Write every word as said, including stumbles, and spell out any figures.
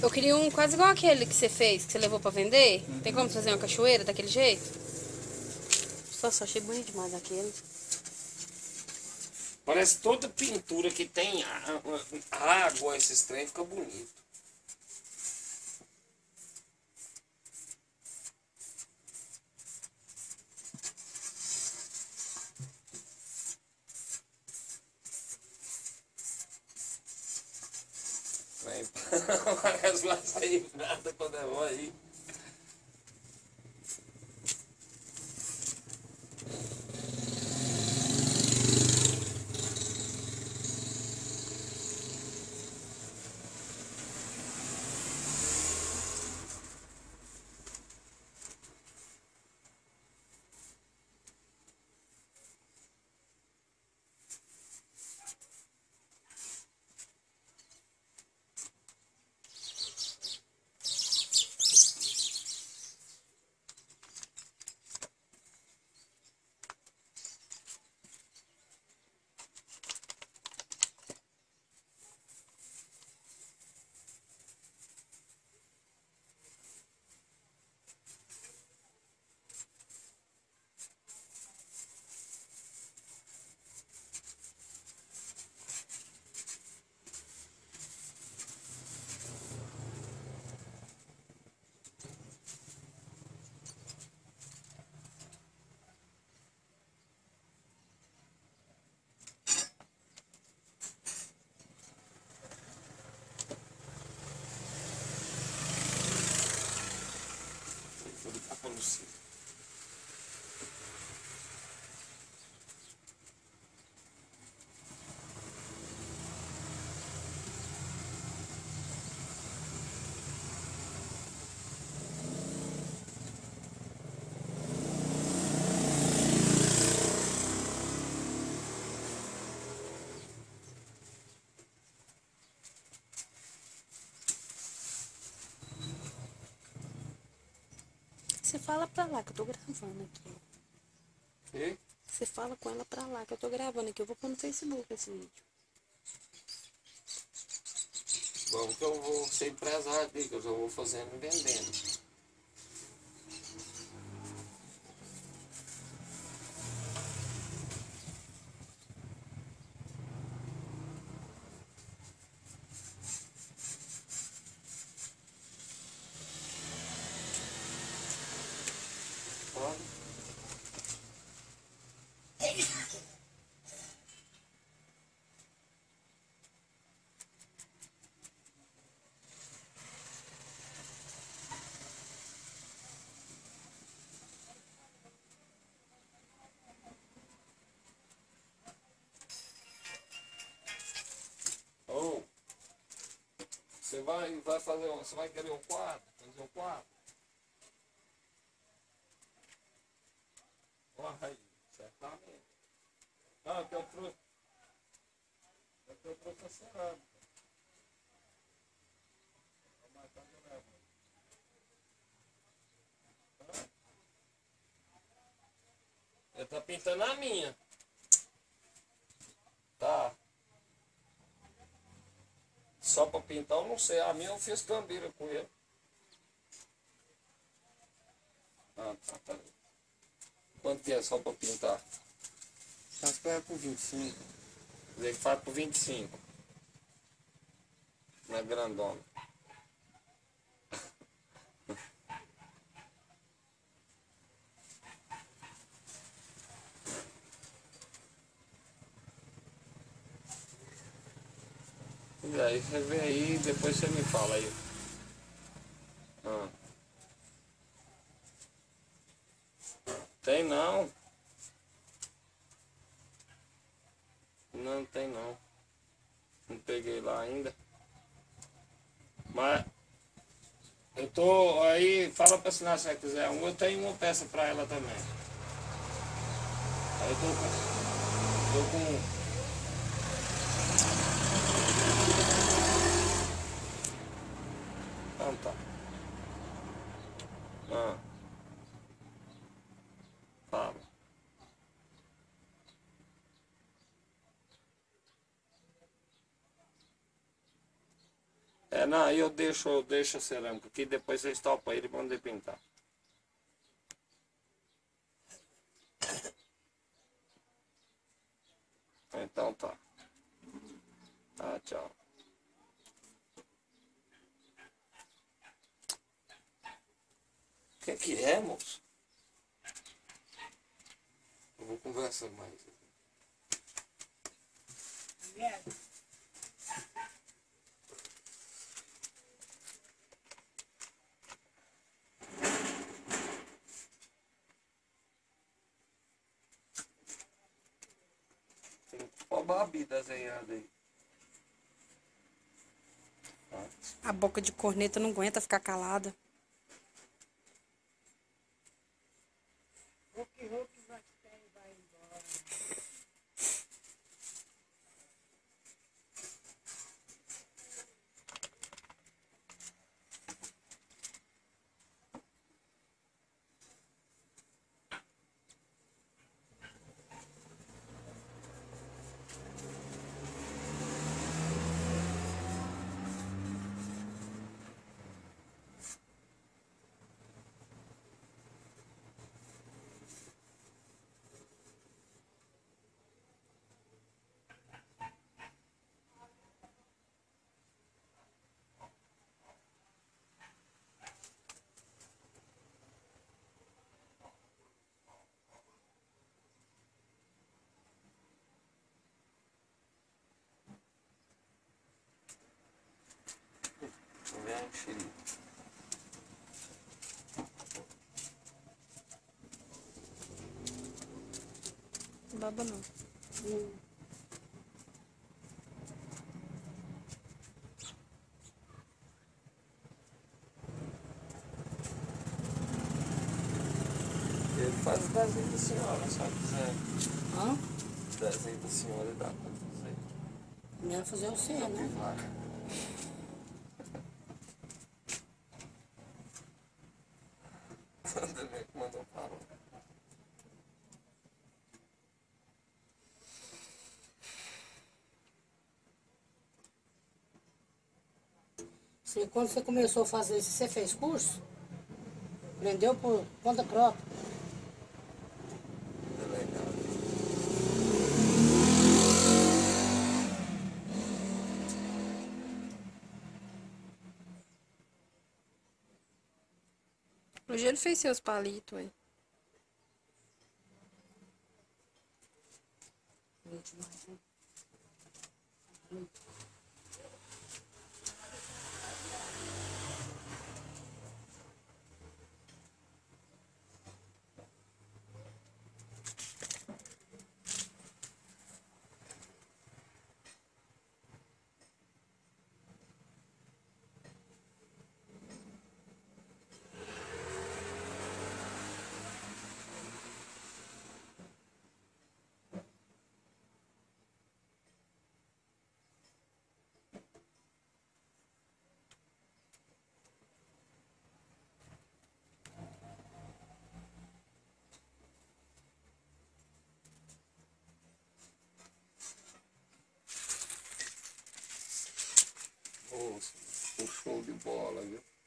Eu queria um quase igual aquele que você fez, que você levou pra vender. Uhum. Tem como fazer uma cachoeira daquele jeito? Nossa, achei bonito demais aquele. Parece toda pintura que tem água, esses trem, fica bonito. Mas vai sair nada quando eu vou aí. Vou ligar pra Lucia. Você fala pra lá que eu tô gravando aqui. E? Você fala com ela pra lá que eu tô gravando aqui. Eu vou pôr no Facebook esse vídeo. Vamos que eu vou ser empresário aqui, que eu já vou fazendo e vendendo. Oh, você vai, vai fazer um, você vai querer um quadro? Fazer um quadro? Vai, certamente. Não, que eu trouxe. É que eu trouxe a cerâmica. Ele tá pintando a minha. Tá. Só pra pintar eu não sei. A minha eu fiz cambeira com ele. Ah, tá, tá. Quanto que é só pra pintar? Acho que é por vinte e cinco. Quer dizer que faz por vinte e cinco. Não é grandona. E aí você vê aí, depois você me fala aí. Ah. Tem não. Não tem não. Não peguei lá ainda. Mas eu tô aí, fala pra assinar se ela quiser. Um, eu tenho uma peça pra ela também. Aí eu tô com. Tô com. Então tá. Ah. Fala. É, não, aí eu deixo, eu deixo a cerâmica aqui, depois vocês topam ele e mandem pintar. Então tá. Tá, tchau. O que que é, moço? Eu vou conversar mais. Tem uma Babi desenhada aí. Tá. A boca de corneta não aguenta ficar calada. Vem, filho. Baba não. Hum. Ele faz o desenho da senhora, sabe dizer? Hã? O desenho da senhora e dá pra fazer. Melhor fazer o C, né? Vai. Também que mandou parar. Você, quando você começou a fazer isso, você fez curso? Aprendeu por conta própria? Delegado. Hoje ele fez seus palitos, aí. Leite mais, né? Moço, um show de bola, viu?